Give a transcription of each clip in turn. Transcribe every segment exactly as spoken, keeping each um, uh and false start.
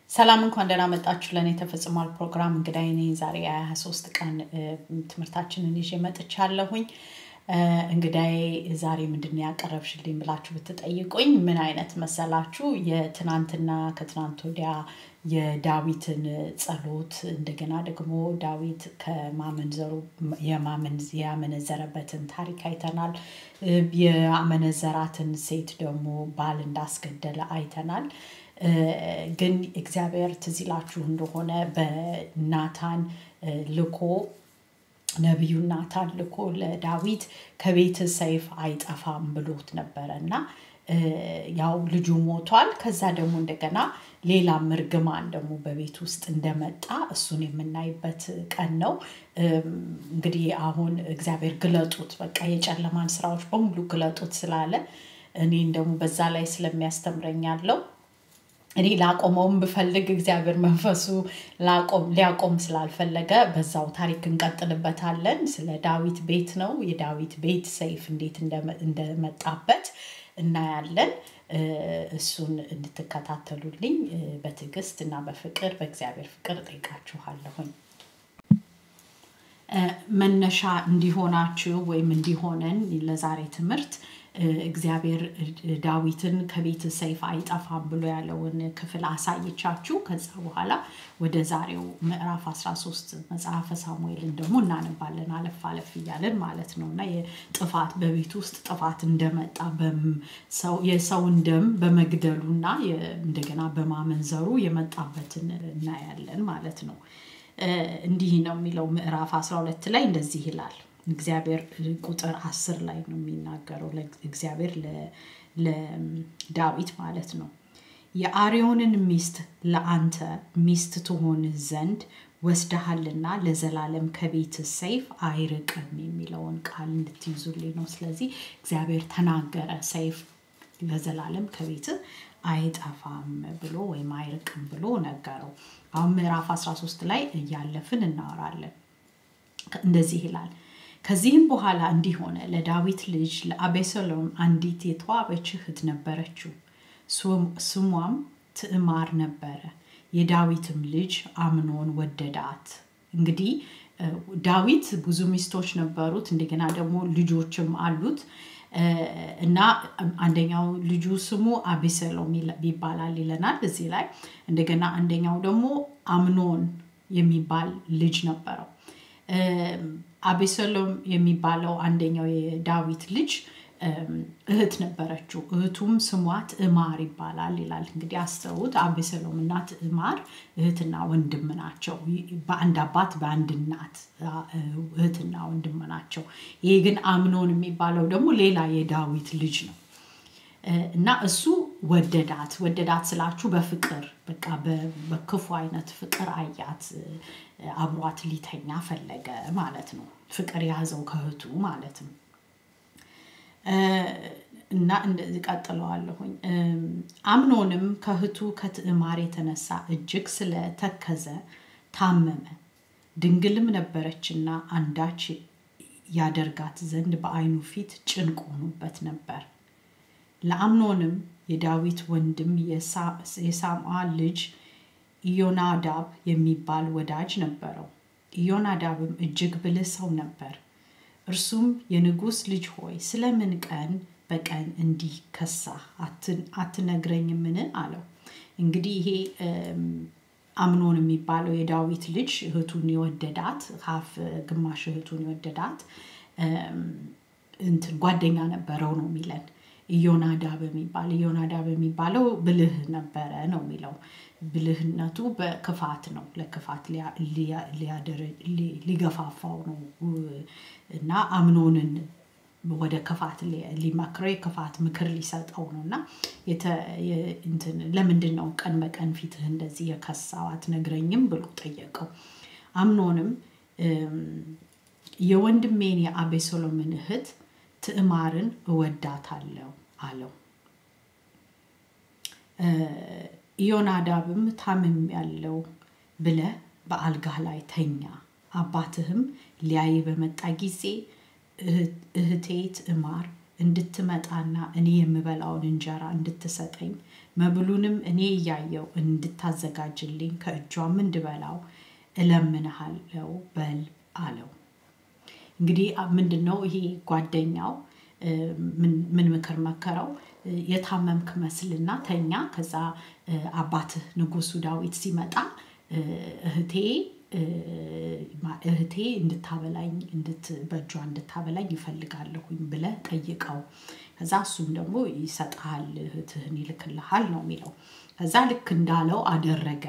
ሰላም እንኳን ደህና መጣችሁ ለኔ ተፈጽሟል ፕሮግራም እንግዳይ ነኝ ዛሬ ሃያ ሶስት ቀን ትምርታችንን ይዤ መጥቻለሁኝ እንግዳይ ዛሬ ምንድነው ያቀረብሽልኝ ብላችሁ ብትጠይቁኝ ምን አይነት መሰላችሁ የትናንትና ከትናንት ወዲያ የዳዊትን ጸሎት እንደገና ደግሞ ዳዊት ከማመንዘሩ የማመንዝ ያመነዘረበትን ታሪክ አይተናል የአመነዘራትን ሴት ደግሞ ባል እንዳስገደለ አይተናል ግን እግዚአብሔር ትዝላችሁ እንደሆነ በናታን ልኮ ነብዩ ናታን ልኮ ለዳዊት ከቤት ሰይፍ አይጠፋም ብሎት ነበርና ያው ልጁ ሞቷል ከዛ ደግሞ እንደገና ሌላ ምርግማን ደግሞ በቤት ውስጥ እንደመጣ እሱን የምናይበት ቀን ነው እንግዲህ አሁን እግዚአብሔር ግለጡት በቃ የጨለማን ስራዎች በሙሉ ግለጡት ስላለ እኔን ደግሞ በዛ ላይ ስለሚያስተምረኛለው እኔ ላቆመውም በፈልግ እግዚአብሔር መንፈሱ ላቆም ሊያቆም ስላልፈለገ በዛው ታሪክ እንቀጥልበታለን ስለ ዳዊት ቤት ነው የዳዊት ቤት ሰይፍ እንዴት እንደመጣበት እናያለን እሱን እንድትከታተሉልኝ በትግስትና በፍቅር በእግዚአብሔር ፍቅር ጠይቃችኋለሁኝ መነሻ እንዲሆናችሁ ወይም እንዲሆነን ለዛሬ ትምርት እግዚአብሔር ዳዊትን ከቤት ሰይፍ አይጠፋም ብሎ ያለውን ክፍል አሳይቻችሁ ከዛ በኋላ ወደ ዛሬው ምዕራፍ አስራ ሶስት መጽሐፈ ሳሙኤልን ደግሞ እናነባለን አለፍ አለፍ ይያለን ማለት ነውና የጥፋት በቤት ውስጥ ጥፋት እንደመጣ በሰው የሰውን ደም በመግደሉና እንደገና በማመንዘሩ የመጣበትን እናያለን ማለት ነው እንዲህ ነው የሚለው ምዕራፍ አስራ ሁለት ላይ እንደዚህ ይላል እግዚአብሔር ቁጥር አስር ላይ ነው የሚናገረው ለእግዚአብሔር ለዳዊት ማለት ነው የአርዮንን ሚስት ለአንተ ሚስት ትሆን ዘንድ ወስደሃልና ለዘላለም ከቤት ሰይፍ አይርቅም የሚለውን ቃል እንድትይዙልኝ ነው ስለዚህ እግዚአብሔር ተናገረ ሰይፍ ለዘላለም ከቤት አይጠፋም ብሎ ወይ አይርቅም ብሎ ነገረው አሁን ምዕራፍ አስራ ሶስት ላይ ያለፍን እናወራለን እንደዚህ ይላል ከዚህም በኋላ እንዲሆነ ለዳዊት ልጅ ለአቤሴሎም አንዲት የተዋበች እህት ነበረችው ስሟም ትዕማር ነበር የዳዊትም ልጅ አምኖን ወደዳት እንግዲህ ዳዊት ብዙ ሚስቶች ነበሩት እንደገና ደግሞ ልጆችም አሉት እና አንደኛው ልጁ ስሙ አቤሴሎም ይባላል ይለናል እዚህ ላይ እንደገና አንደኛው ደግሞ አምኖን የሚባል ልጅ ነበረው አቤሴሎም የሚባለው አንደኛው የዳዊት ልጅ እህት ነበረችው እህቱም ስሟ ትዕማር ይባላል ይላል እንግዲህ አስተውት አቤሴሎም እና ትዕማር እህትና ወንድም ናቸው በአንድ አባት በአንድ እናት እህትና ወንድም ናቸው ይሄ ግን አምኖን የሚባለው ደግሞ ሌላ የዳዊት ልጅ ነው እና እሱ ወደዳት ወደዳት ስላችሁ በፍቅር በቃ በክፉ አይነት ፍቅር አያት አብሯት ሊተኛ ፈለገ ማለት ነው ፍቅር ያዘው ከህቱ ማለት ነው እና እንደዚህ ቀጥለዋለሁኝ አምኖንም ከህቱ ከትዕማር የተነሳ እጅግ ስለተከዘ ታመመ ድንግልም ነበረችና አንዳች ያደርጋት ዘንድ በአይኑ ፊት ጭንቅ ሆኖበት ነበር ለአምኖንም የዳዊት ወንድም የሳምዓ ልጅ ኢዮናዳብ የሚባል ወዳጅ ነበረው ኢዮናዳብም እጅግ ብልህ ሰው ነበር እርሱም የንጉስ ልጅ ሆይ ስለምን ቀን በቀን እንዲህ ከሳ አትነግረኝምን አለው እንግዲህ ይሄ አምኖን የሚባለው የዳዊት ልጅ እህቱን ይወደዳት ሀፍ ግማሽ እህቱን ይወደዳት እንትን ጓደኛ ነበረው ነው የሚለን ኢዮናዳብ የሚባል ኢዮናዳብ የሚባለው ብልህ ነበረ ነው የሚለው ብልህነቱ በክፋት ነው ለክፋት ሊያደር ሊገፋፋው ነው እና አምኖንን ወደ ክፋት ሊመክረው ክፋት ምክር ሊሰጠው ነውና እንትን ለምንድነው ቀን በቀን ፊትህ እንደዚህ የከሳው አትነግረኝም ብሎ ጠየቀው አምኖንም የወንድሜን የአቤሴሎምን እህት ትዕማርን እወዳታለሁ አለው ኢዮናዳብም ታምም ያለው ብለ በአልጋህ ላይ ተኛ አባትህም ሊያይ በመጣ ጊዜ እህቴ ትዕማር እንድትመጣና እኔ የምበላውን እንጀራ እንድትሰጠኝ መብሉንም እኔ ያያየው እንድታዘጋጅልኝ ከእጇም እንድበላው እለምንሃለሁ በል አለው። እንግዲህ ምንድነው ይሄ ጓደኛው ምን ምን ምክር መከረው? የታመምክ መስልና ተኛ ከዛ አባትህ ንጉሱ ዳዊት ሲመጣ እህቴ እህቴ እንድታበላኝ እንድት በእጇ እንድታበላኝ ይፈልጋለሁኝ ብለህ ጠይቀው ከዛ እሱም ደግሞ ይሰጣል እህትህን ይልክልሃል ነው የሚለው። ከዛ ልክ እንዳለው አደረገ።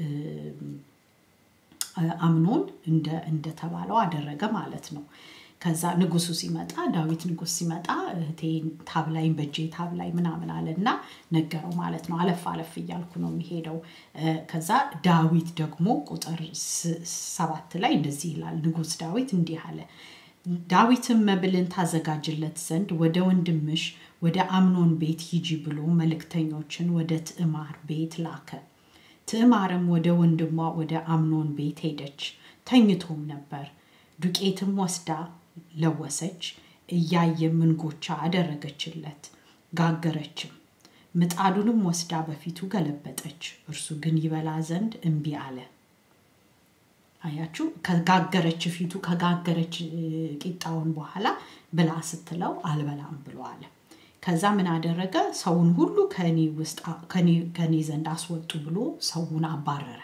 አምኖን እንደ እንደ ተባለው አደረገ ማለት ነው። ከዛ ንጉሱ ሲመጣ ዳዊት ንጉስ ሲመጣ እህቴን ታብላኝ በእጄ ታብላኝ ምናምን አለና ነገረው ማለት ነው። አለፍ አለፍ እያልኩ ነው የሚሄደው። ከዛ ዳዊት ደግሞ ቁጥር ሰባት ላይ እንደዚህ ይላል። ንጉስ ዳዊት እንዲህ አለ። ዳዊትም መብልን ታዘጋጅለት ዘንድ ወደ ወንድምሽ ወደ አምኖን ቤት ሂጂ ብሎ መልእክተኞችን ወደ ትዕማር ቤት ላከ። ትዕማርም ወደ ወንድሟ ወደ አምኖን ቤት ሄደች፣ ተኝቶም ነበር። ዱቄትም ወስዳ ለወሰች፣ እያየም እንጎቻ አደረገችለት፣ ጋገረችም። ምጣዱንም ወስዳ በፊቱ ገለበጠች፣ እርሱ ግን ይበላ ዘንድ እምቢ አለ። አያችሁ፣ ከጋገረች ፊቱ ከጋገረች ቂጣውን በኋላ ብላ ስትለው አልበላም ብሎ አለ። ከዛ ምን አደረገ? ሰውን ሁሉ ከኔ ውስጥ ከኔ ከኔ ዘንድ አስወጡ ብሎ ሰውን አባረረ።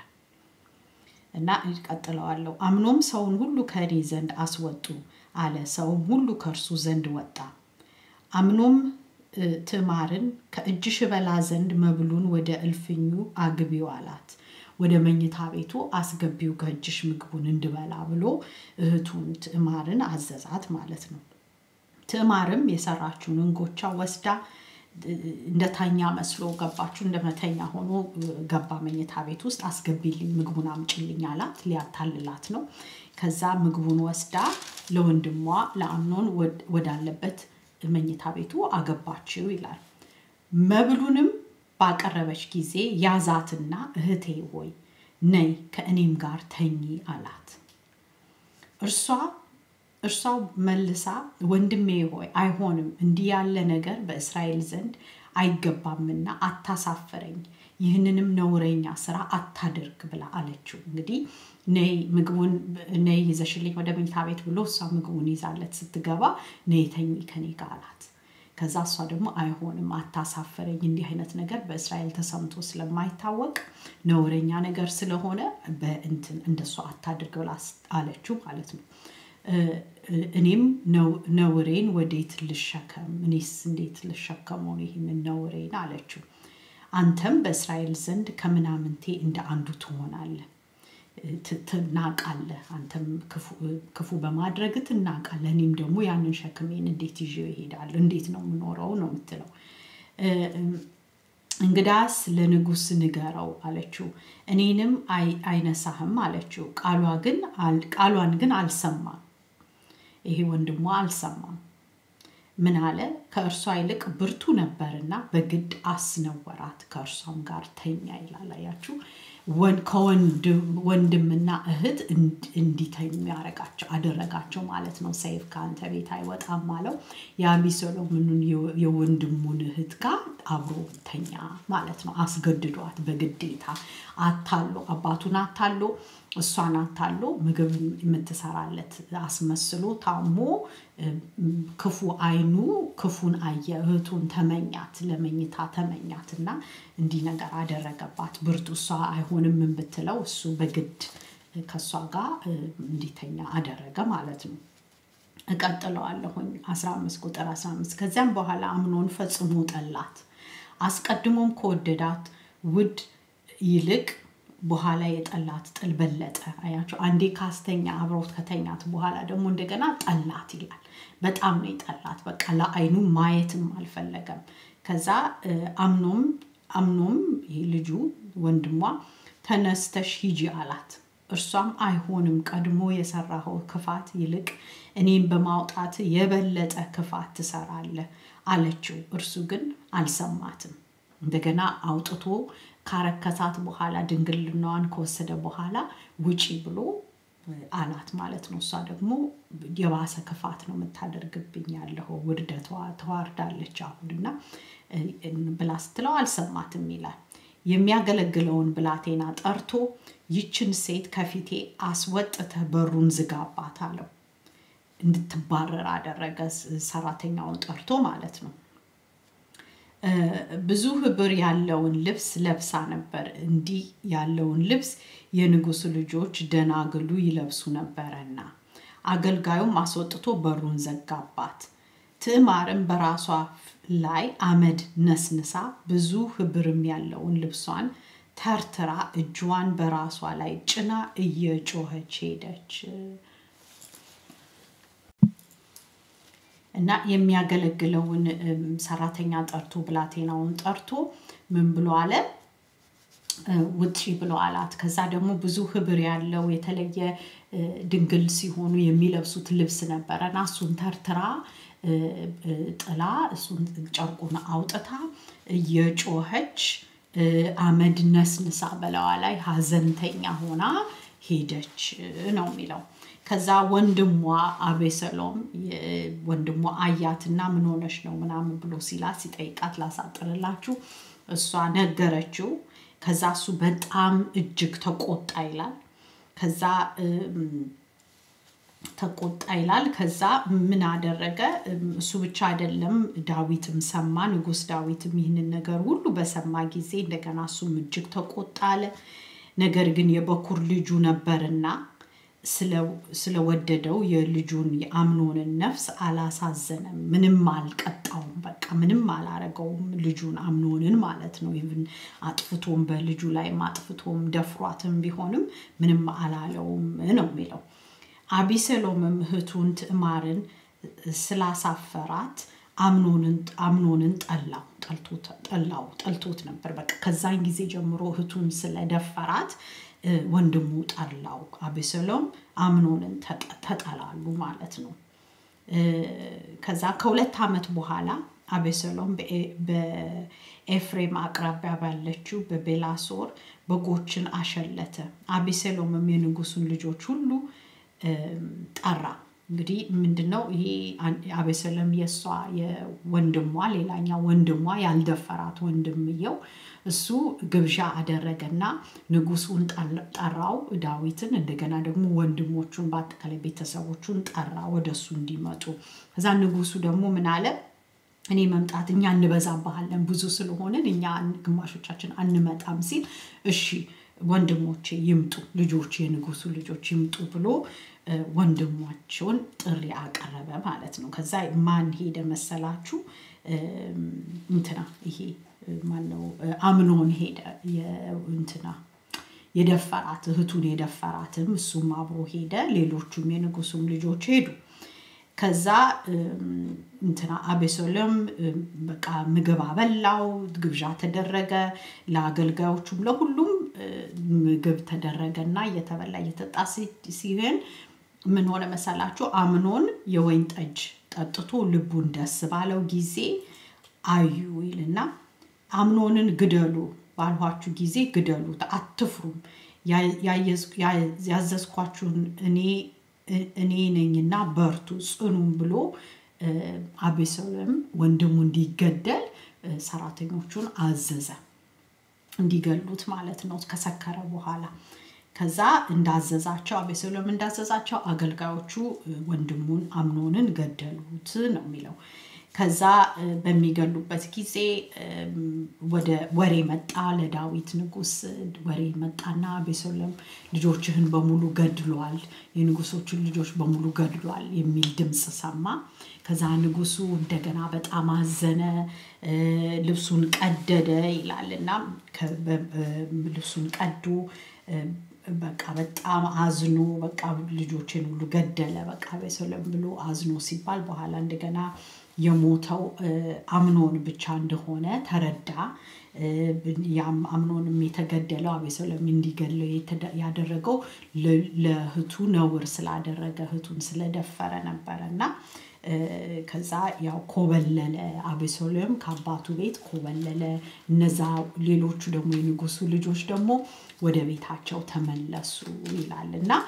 እና ይቀጥላል። አምኖም ሰውን ሁሉ ከኔ ዘንድ አስወጡ አለ። ሰውም ሁሉ ከርሱ ዘንድ ወጣ። አምኖም ትዕማርን ከእጅሽ በላ ዘንድ መብሉን ወደ እልፍኙ አግቢው አላት። ወደ መኝታ ቤቱ አስገቢው ከእጅሽ ምግቡን እንድበላ ብሎ እህቱን ትዕማርን አዘዛት ማለት ነው። ትዕማርም የሰራችውን እንጎቻ ወስዳ እንደታኛ መስሎ ገባችሁ እንደመተኛ ሆኖ ገባ መኝታ ቤት ውስጥ። አስገቢልኝ ምግቡን አምጪልኝ አላት። ሊያታልላት ነው። ከዛ ምግቡን ወስዳ ለወንድሟ ለአምኖን ወዳለበት መኝታ ቤቱ አገባችው ይላል። መብሉንም ባቀረበች ጊዜ ያዛትና እህቴ ሆይ ነይ ከእኔም ጋር ተኚ አላት። እርሷ እርሷው መልሳ ወንድሜ ሆይ አይሆንም፣ እንዲህ ያለ ነገር በእስራኤል ዘንድ አይገባምና አታሳፈረኝ፣ ይህንንም ነውረኛ ስራ አታድርግ ብላ አለችው። እንግዲህ ነይ ምግቡን ነይ ይዘሽልኝ ወደ መኝታ ቤት ብሎ እሷ ምግቡን ይዛለት ስትገባ ነይ ተኚ ከኔ ጋር አላት። ከዛ እሷ ደግሞ አይሆንም፣ አታሳፈረኝ፣ እንዲህ አይነት ነገር በእስራኤል ተሰምቶ ስለማይታወቅ ነውረኛ ነገር ስለሆነ በእንትን እንደሷ አታድርግ ብላ አለችው ማለት ነው። እኔም ነውሬን ወዴት ልሸከም? እኔስ እንዴት ልሸከመው ይሄንን ነውሬን አለችው። አንተም በእስራኤል ዘንድ ከምናምንቴ እንደ አንዱ ትሆናለህ፣ ትናቃለህ። አንተም ክፉ ክፉ በማድረግ ትናቃለህ። እኔም ደግሞ ያንን ሸክሜን እንዴት ይዤ እሄዳለሁ? እንዴት ነው የምኖረው ነው የምትለው። እንግዳስ ለንጉስ ንገረው አለችው። እኔንም አይነሳህም አለችው። ቃሏ ግን ቃሏን ግን አልሰማም። ይሄ ወንድሟ አልሰማም። ምን አለ? ከእርሷ ይልቅ ብርቱ ነበርና በግድ አስነወራት፣ ከእርሷም ጋር ተኛ ይላል። አያችሁ፣ ከወንድምና እህት እንዲተኙ ያረጋቸው አደረጋቸው ማለት ነው። ሰይፍ ካንተ ቤት አይወጣም አለው። የአቢሴሎምን የወንድሙን እህት ጋር አብሮ ተኛ ማለት ነው። አስገድዷት በግዴታ አታሎ አባቱን አታሎ እሷን አታሎ ምግብ የምትሰራለት አስመስሎ ታሞ ክፉ አይኑ ክፉን አየ። እህቱን ተመኛት፣ ለመኝታ ተመኛትና እንዲህ ነገር አደረገባት። ብርቱ እሷ አይሆንም ብትለው እሱ በግድ ከሷ ጋር እንዲተኛ አደረገ ማለት ነው። እቀጥለዋለሁኝ አስራ አምስት ቁጥር አስራ አምስት ከዚያም በኋላ አምኖን ፈጽሞ ጠላት፣ አስቀድሞም ከወደዳት ውድ ይልቅ በኋላ የጠላት ጥል በለጠ። አያችሁ፣ አንዴ ካስተኛ አብሮት ከተኛት በኋላ ደግሞ እንደገና ጠላት ይላል። በጣም ነው የጠላት። በቃ ለአይኑ ማየትም አልፈለገም። ከዛ አምኖም አምኖም ልጁ ወንድሟ ተነስተሽ ሂጂ አላት። እርሷም አይሆንም፣ ቀድሞ የሰራው ክፋት ይልቅ እኔን በማውጣት የበለጠ ክፋት ትሰራለህ አለችው። እርሱ ግን አልሰማትም። እንደገና አውጥቶ ካረከሳት በኋላ ድንግልናዋን ከወሰደ በኋላ ውጪ ብሎ አላት ማለት ነው እሷ ደግሞ የባሰ ክፋት ነው የምታደርግብኝ ያለው ውርደቷ ተዋርዳለች አሁንና ብላ ስትለው አልሰማትም ይላል የሚያገለግለውን ብላቴና ጠርቶ ይችን ሴት ከፊቴ አስወጥተ በሩን ዝጋባት አለው እንድትባረር አደረገ ሰራተኛውን ጠርቶ ማለት ነው ብዙ ህብር ያለውን ልብስ ለብሳ ነበር እንዲህ ያለውን ልብስ የንጉስ ልጆች ደናግሉ ይለብሱ ነበርና አገልጋዩም አስወጥቶ በሩን ዘጋባት ትዕማርም በራሷ ላይ አመድ ነስንሳ ብዙ ህብርም ያለውን ልብሷን ተርትራ እጇን በራሷ ላይ ጭና እየጮኸች ሄደች እና የሚያገለግለውን ሰራተኛ ጠርቶ ብላቴናውን ጠርቶ ምን ብሎ አለ ውጪ ብሎ አላት ከዛ ደግሞ ብዙ ህብር ያለው የተለየ ድንግል ሲሆኑ የሚለብሱት ልብስ ነበርና እሱን ተርትራ ጥላ እሱን ጨርቁን አውጥታ እየጮኸች አመድ ነስንሳ በላዋ ላይ ሐዘንተኛ ሆና ሄደች ነው የሚለው ከዛ ወንድሟ አቤሰሎም ወንድሟ አያትና ምን ሆነሽ ነው ምናምን ብሎ ሲላት ሲጠይቃት ላሳጥርላችሁ እሷ ነገረችው ከዛ እሱ በጣም እጅግ ተቆጣ ይላል ከዛ ተቆጣ ይላል ከዛ ምን አደረገ እሱ ብቻ አይደለም ዳዊትም ሰማ ንጉስ ዳዊትም ይህንን ነገር ሁሉ በሰማ ጊዜ እንደገና እሱም እጅግ ተቆጣለ ነገር ግን የበኩር ልጁ ነበርና ስለወደደው የልጁን የአምኖንን ነፍስ አላሳዘነም ምንም አልቀጣውም በቃ ምንም አላረገውም ልጁን አምኖንን ማለት ነው ይብን አጥፍቶም በልጁ ላይ ማጥፍቶም ደፍሯትም ቢሆንም ምንም አላለውም ነው የሚለው አቢሰሎምም እህቱን ትዕማርን ስላሳፈራት አምኖንን አምኖንን ጠላው ጠልቶት ጠላው ጠልቶት ነበር በቃ ከዛን ጊዜ ጀምሮ እህቱን ስለደፈራት ወንድሙ ጠላው አቤሰሎም አምኖንን ተጠላሉ ማለት ነው ከዛ ከሁለት አመት በኋላ አቤሰሎም በኤፍሬም አቅራቢያ ባለችው በቤላሶር በጎችን አሸለተ አቤሰሎምም የንጉሱን ልጆች ሁሉ ጠራ እንግዲህ ምንድነው ይሄ አቤሰሎም የሷ የወንድሟ ሌላኛው ወንድሟ ያልደፈራት ወንድምየው እሱ ግብዣ አደረገና ንጉሱን ጠራው ዳዊትን እንደገና ደግሞ ወንድሞቹን በአጠቃላይ ቤተሰቦቹን ጠራ ወደሱ እንዲመጡ ከዛ ንጉሱ ደግሞ ምን አለ እኔ መምጣት እኛ እንበዛባለን ብዙ ስለሆነን እኛ ግማሾቻችን አንመጣም ሲል እሺ ወንድሞቼ ይምጡ ልጆቼ የንጉሱ ልጆች ይምጡ ብሎ ወንድሞቹን ጥሪ አቀረበ ማለት ነው ከዛ ማን ሄደ መሰላችሁ እንትና ይሄ ማነው አምኖን ሄደ የእንትና የደፈራት እህቱን የደፈራትም እሱም አብሮ ሄደ ሌሎቹም የንጉሱም ልጆች ሄዱ ከዛ እንትና አቤሰሎም በቃ ምግብ አበላው ግብዣ ተደረገ ለአገልጋዮቹም ለሁሉም ምግብ ተደረገና እየተበላ እየተጣ ሲሆን ምን ሆነ መሰላችሁ አምኖን የወይን ጠጅ ጠጥቶ ልቡን ደስ ባለው ጊዜ አዩ ይልና አምኖንን ግደሉ ባልኋችሁ ጊዜ ግደሉት አትፍሩም ያዘዝኳችሁን እኔ እኔ ነኝና በርቱ ጽኑም ብሎ አቤሰሎም ወንድሙ እንዲገደል ሰራተኞቹን አዘዘ እንዲገሉት ማለት ነው ከሰከረ በኋላ ከዛ እንዳዘዛቸው አቤሰሎም እንዳዘዛቸው አገልጋዮቹ ወንድሙን አምኖንን ገደሉት ነው የሚለው ከዛ በሚገሉበት ጊዜ ወደ ወሬ መጣ ለዳዊት ንጉስ ወሬ መጣና አቤሰሎም ልጆችህን በሙሉ ገድሏል የንጉሶችን ልጆች በሙሉ ገድሏል የሚል ድምጽ ሰማ ከዛ ንጉሱ እንደገና በጣም አዘነ ልብሱን ቀደደ ይላልና ልብሱን ቀዶ በቃ በጣም አዝኖ በቃ ልጆችን ሁሉ ገደለ በቃ አቤሰሎም ብሎ አዝኖ ሲባል በኋላ እንደገና የሞተው አምኖን ብቻ እንደሆነ ተረዳ ያም አምኖንም የተገደለው አቤሰሎም እንዲገለው ያደረገው ለህቱ ነውር ስላደረገ ህቱን ስለደፈረ ነበርና ከዛ ያው ኮበለለ አቤሰሎም ከአባቱ ቤት ኮበለለ እነዛ ሌሎቹ ደግሞ የንጉሱ ልጆች ደግሞ ወደ ቤታቸው ተመለሱ ይላልና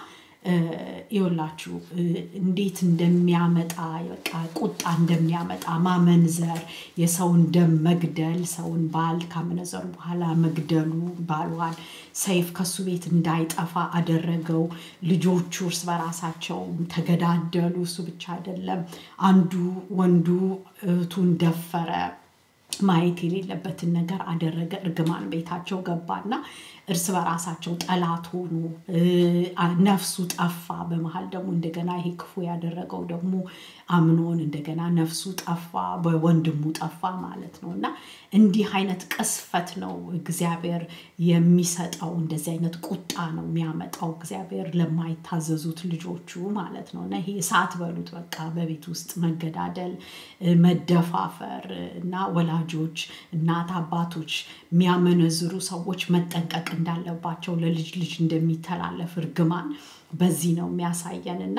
ይወላችሁ እንዴት እንደሚያመጣ በቃ ቁጣ እንደሚያመጣ ማመንዘር የሰውን ደም መግደል ሰውን ባል ካመነዘሩ በኋላ መግደሉ ባሏን ሰይፍ ከሱ ቤት እንዳይጠፋ አደረገው ልጆቹ እርስ በራሳቸው ተገዳደሉ እሱ ብቻ አይደለም አንዱ ወንዱ እህቱን ደፈረ ማየት የሌለበትን ነገር አደረገ እርግማን ቤታቸው ገባና እርስ በራሳቸው ጠላት ሆኑ ነፍሱ ጠፋ በመሃል ደግሞ እንደገና ይሄ ክፉ ያደረገው ደግሞ አምኖን እንደገና ነፍሱ ጠፋ በወንድሙ ጠፋ ማለት ነውና እንዲህ አይነት ቅስፈት ነው እግዚአብሔር የሚሰጠው እንደዚህ አይነት ቁጣ ነው የሚያመጣው እግዚአብሔር ለማይታዘዙት ልጆቹ ማለት ነውና ይሄ እሳት በሉት በቃ በቤት ውስጥ መገዳደል መደፋፈር እና ወላጆች እናት አባቶች የሚያመነዝሩ ሰዎች መጠንቀቅ እንዳለባቸው ለልጅ ልጅ እንደሚተላለፍ እርግማን በዚህ ነው የሚያሳየንና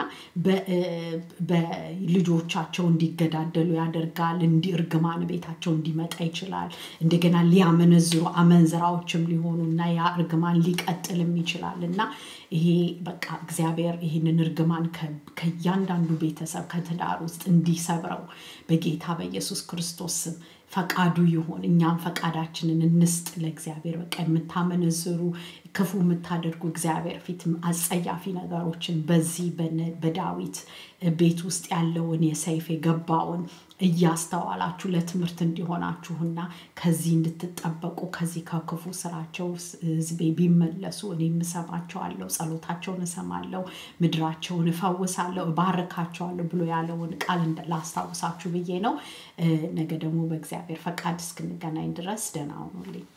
በልጆቻቸው እንዲገዳደሉ ያደርጋል እንዲ እርግማን ቤታቸው እንዲመጣ ይችላል እንደገና ሊያመነዝሩ አመንዝራዎችም ሊሆኑና ያ እርግማን ሊቀጥልም ይችላልና ይሄ በቃ እግዚአብሔር ይሄንን እርግማን ከያንዳንዱ ቤተሰብ ከትዳር ውስጥ እንዲሰብረው በጌታ በኢየሱስ ክርስቶስ ፈቃዱ ይሁን እኛም ፈቃዳችንን እንስጥ ለእግዚአብሔር በቃ የምታመነዝሩ ክፉ የምታደርጉ እግዚአብሔር ፊት አጸያፊ ነገሮችን በዚህ በዳዊት ቤት ውስጥ ያለውን የሰይፍ የገባውን እያስተዋላችሁ ለትምህርት እንዲሆናችሁና ከዚህ እንድትጠበቁ ከዚህ ከክፉ ስራቸው ህዝቤ ቢመለሱ እኔም እሰማቸዋለሁ ጸሎታቸውን እሰማለሁ ምድራቸውን እፈውሳለሁ እባርካቸዋለሁ ብሎ ያለውን ቃል ላስታውሳችሁ ብዬ ነው ነገ ደግሞ በእግዚአብሔር ፈቃድ እስክንገናኝ ድረስ ደህና ሁኑልኝ